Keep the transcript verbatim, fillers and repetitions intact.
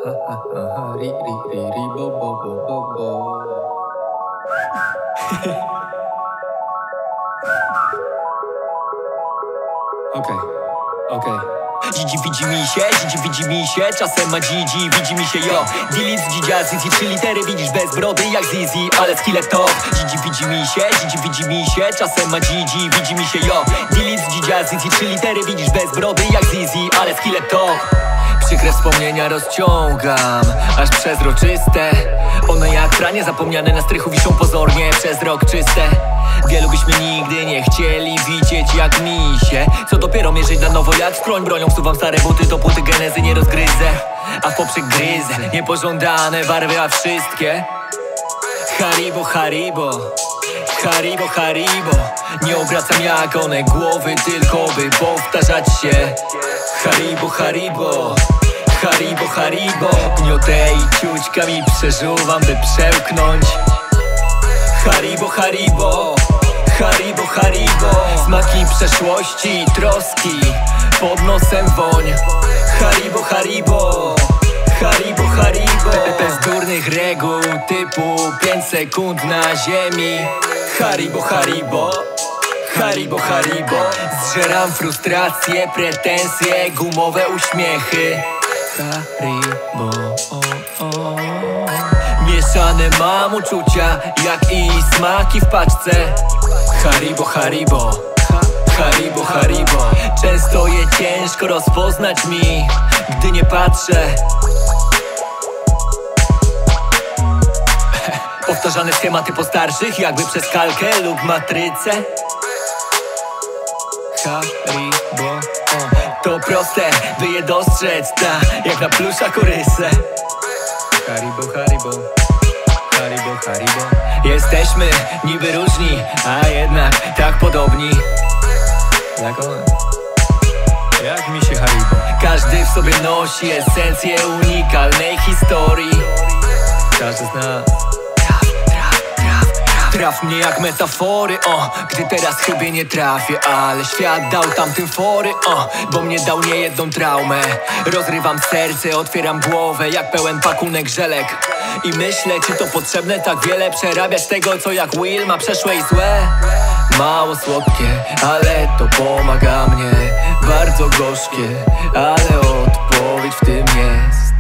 Ri, ri, ri, ri, bo, bo, bo, bo, bo. Okej, okej. Dzidzi widzi mi się, dzidzi widzi mi się, czasem ma dzidzi, widzi mi się yo. Dilit z dzidzia, zizi, trzy litery widzisz bez brody jak zizi, ale skillet to. Dzidzi widzi mi się, dzidzi widzi mi się, czasem ma dzidzi, widzi mi się yo. Dilit z dzidzia, zizi, trzy litery widzisz bez brody jak zizi, ale skillet to. Przykre wspomnienia rozciągam, aż przezroczyste. One jak pranie zapomniane na strychu wiszą pozornie przez rok czyste. Wielu byśmy nigdy nie chcieli widzieć jak mi się. Co dopiero mierzyć na nowo jak skroń bronią. Wsuwam stare buty, dopóty genezy nie rozgryzę. A w poprzek gryzę niepożądane barwy, a wszystkie Haribo, Haribo, Haribo, Haribo. Nie obracam jak one głowy, tylko by powtarzać się. Haribo, Haribo, Haribo, Haribo. Gniotę i ciućkami przeżuwam, by przełknąć. Haribo, Haribo, Haribo, Haribo. Smaki przeszłości i troski, pod nosem woń. Haribo, Haribo, Haribo, Haribo. Bez durnych reguł typu pięć sekund na ziemi. Haribo, Haribo, Haribo, Haribo. Zżeram frustracje, pretensje, gumowe uśmiechy. Haribo, o, o. Mieszane mam uczucia, jak i smaki w paczce. Haribo, Haribo, Haribo, Haribo. Często je ciężko rozpoznać mi, gdy nie patrzę. Powtarzane schematy po starszych, jakby przez kalkę lub matrycę. Haribo, o. To proste, by je dostrzec, ta, jak na plusza korysę. Haribo, Haribo, Haribo, Haribo. Jesteśmy niby różni, a jednak tak podobni. Jak one? Jak mi się Haribo? Każdy w sobie nosi esencję unikalnej historii. Każdy z nas. Traf mnie jak metafory, o, gdy teraz chyba nie trafię. Ale świat dał tamtym fory, o, bo mnie dał niejedną traumę. Rozrywam serce, otwieram głowę jak pełen pakunek żelek. I myślę, czy to potrzebne tak wiele przerabiać tego, co jak Will ma przeszłe i złe. Mało słodkie, ale to pomaga mnie. Bardzo gorzkie, ale odpowiedź w tym jest.